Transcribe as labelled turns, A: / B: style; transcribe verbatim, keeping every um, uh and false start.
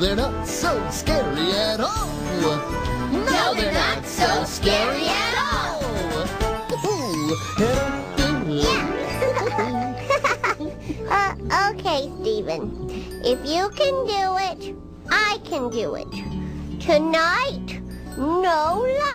A: they're not so scary at all.
B: No, they're not so scary at all.
C: uh, okay, Stephen. If you can do it, I can do it. Tonight, no lie.